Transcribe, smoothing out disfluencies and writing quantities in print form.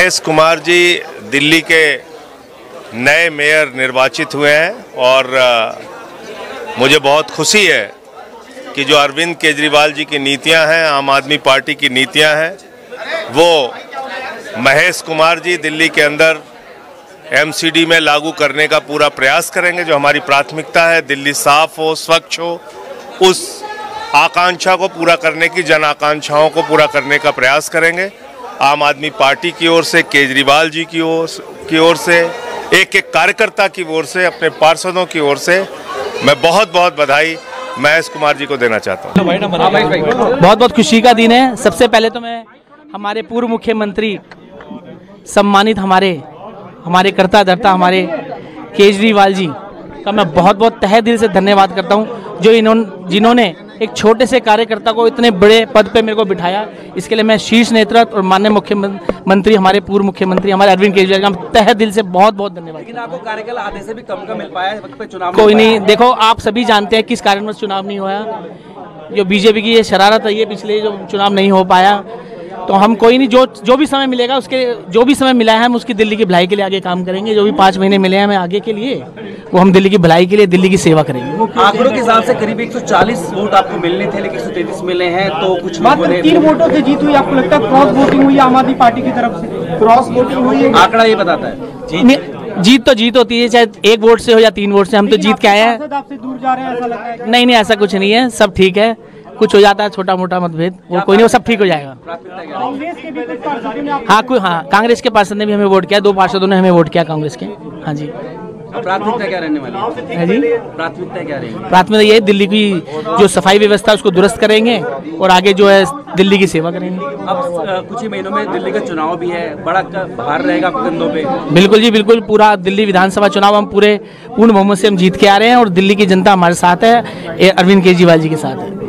महेश कुमार जी दिल्ली के नए मेयर निर्वाचित हुए हैं और मुझे बहुत खुशी है कि जो अरविंद केजरीवाल जी की नीतियां हैं, आम आदमी पार्टी की नीतियां हैं, वो महेश कुमार जी दिल्ली के अंदर एमसीडी में लागू करने का पूरा प्रयास करेंगे। जो हमारी प्राथमिकता है, दिल्ली साफ हो, स्वच्छ हो, उस आकांक्षा को पूरा करने की, जन आकांक्षाओं को पूरा करने का प्रयास करेंगे। आम आदमी पार्टी की ओर से, केजरीवाल जी की ओर से, एक एक कार्यकर्ता की ओर से, अपने पार्षदों की ओर से मैं बहुत बहुत बधाई महेश कुमार जी को देना चाहता हूँ। बहुत बहुत खुशी का दिन है। सबसे पहले तो मैं हमारे पूर्व मुख्यमंत्री सम्मानित हमारे कर्ता धर्ता हमारे केजरीवाल जी का मैं बहुत बहुत तहे दिल से धन्यवाद करता हूं, जो जिन्होंने एक छोटे से कार्यकर्ता को इतने बड़े पद पे मेरे को बिठाया। इसके लिए मैं शीर्ष नेतृत्व और माननीय मुख्यमंत्री, हमारे पूर्व मुख्यमंत्री हमारे अरविंद केजरीवाल का तहे दिल से बहुत बहुत धन्यवाद। लेकिन आपको कार्यकाल आधे से भी कम का मिल पाया वक्त पे चुनाव कोई नहीं, देखो आप सभी जानते हैं किस कारणवश चुनाव नहीं हुआ। जो बीजेपी की ये शरारत है, ये पिछले जो चुनाव नहीं हो पाया, तो हम कोई नहीं, जो भी समय मिलेगा उसके, जो भी समय मिला है हम उसकी दिल्ली की भलाई के लिए आगे काम करेंगे। जो भी 5 महीने मिले हैं हमें आगे के लिए, वो हम दिल्ली की भलाई के लिए, दिल्ली की सेवा करेंगे। आंकड़ों के हिसाब से करीब 140 वोट आपको मिलने थे, लेकिन 133 मिले हैं, तो कुछ मात्र 3 वोटों से जीत हुई। आपको लगता है क्रॉस वोटिंग हुई आम आदमी पार्टी की तरफ से? क्रॉस वोटिंग हुई है, आंकड़ा ये बताता है। जीत तो जीत होती है, चाहे 1 वोट से हो या 3 वोट से। हम तो जीत के आए हैं। आपसे दूर जा रहे हैं ऐसा लग रहा है? नहीं, ऐसा कुछ नहीं है, सब ठीक है। कुछ हो जाता है छोटा मोटा मतभेद, वो कोई नहीं, वो सब ठीक हो जाएगा। कांग्रेस के भी कुछ पार्षदों ने हाँ, कांग्रेस के पार्षद ने भी हमें वोट किया, 2 पार्षदों ने हमें वोट किया कांग्रेस के। हाँ जी। प्राथमिकता क्या रहने वाली है जी? प्राथमिकता क्या रहेगी? प्राथमिकता ये दिल्ली की जो सफाई व्यवस्था है उसको दुरुस्त करेंगे और आगे जो है दिल्ली की सेवा करेंगे। अब कुछ ही महीनों में दिल्ली का चुनाव भी है, बड़ा भार रहेगा आपके कंधों पे। बिल्कुल जी, बिल्कुल। पूरा दिल्ली विधानसभा चुनाव हम पूरे पूर्ण बहुमत से हम जीत के आ रहे हैं और दिल्ली की जनता हमारे साथ है, अरविंद केजरीवाल जी के साथ है।